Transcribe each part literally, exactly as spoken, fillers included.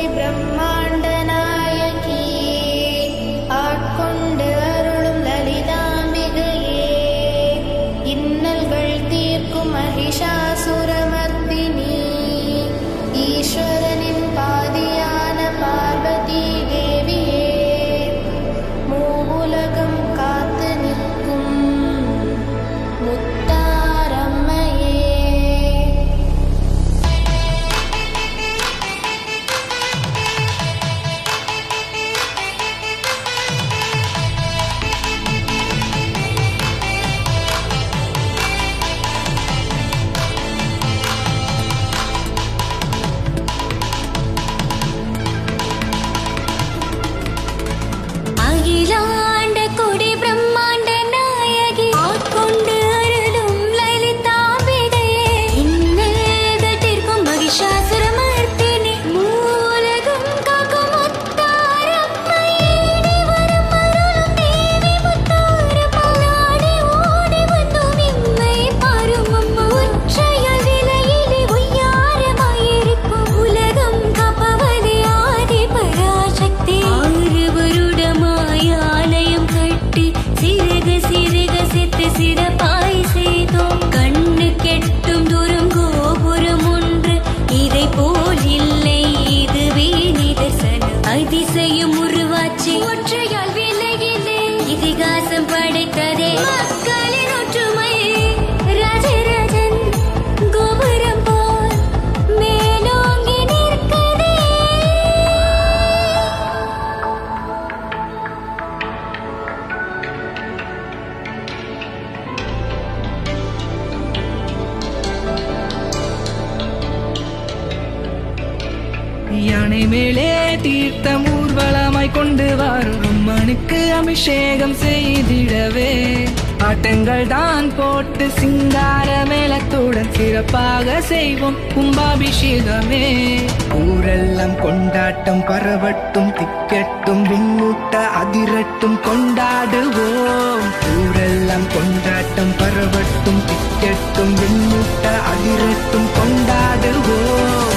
யானை மேலே தீர்த்தம் ஊர்வலமாய் கொண்டு வரும் அம்மனுக்கு அபிஷேகம் செய்திடவே ஆட்டங்கள் தான் போட்டு சிங்கார மேளத்துடன் சிறப்பாக செய்வோம் கும்பாபிஷேகமே. ஊரெல்லாம் கொண்டாட்டம் பரவட்டும் திக்கட்டும் விண்ணூட்ட அதிரட்டும் கொண்டாடுவோம். ஊரெல்லாம் கொண்டாட்டம் பரவட்டும் திக்கட்டும் விண்ணூட்ட அதிரட்டும் கொண்டாடுவோம்.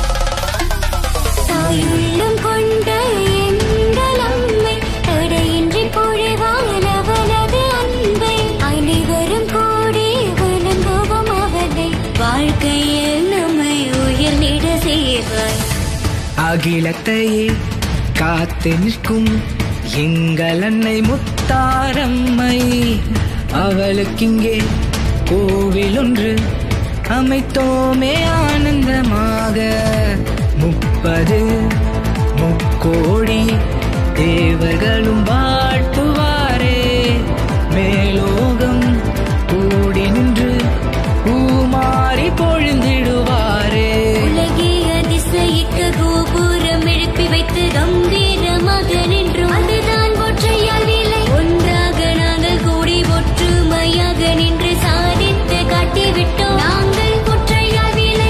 உள்ளம் கொண்ட எங்கள் அம்மை தடையின்றி பொழிவாள் அவளது அன்பை அனைவரும் கூடி வணங்குவோம் அவளை. வாழ்க்கையில் நம்மை உயர்ந்திட செய்வாய். அகிலத்தையே காத்து நிற்கும் எங்கள் அன்னை முத்தாரம்மை அவளுக்கிங்கே கோவில் ஒன்று அமைத்தோமே ஆனந்தமாக. முப்பது முக்கோடி தேவர்களும் வாழ்த்துவாரே. மேலோகம் கூடி நின்று பூமாறி பொழிந்திடுவாரே. உலகே அதிசயிக்க கோபுரம் எழுப்பி வைத்து கம்பீரமாக நின்றோம். அதுதான் ஒற்றையால் விலை. ஒன்றாக நாங்கள் கூடி ஒற்றுமையாக நின்று சாதித்து காட்டிவிட்டோம். நாங்கள் ஒற்றையால் விலை.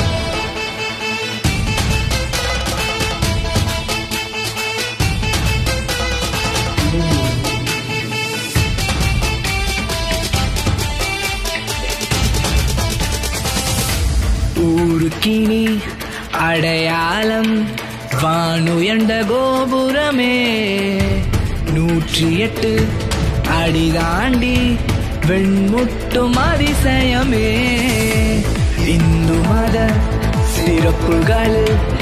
ஊருக்கினி அடையாளம் வானுயர்ந்த கோபுரமே. நூற்றி எட்டு அடி தாண்டி வெண்முட்டும் அதிசயமே. இந்து மத சிறப்புகள்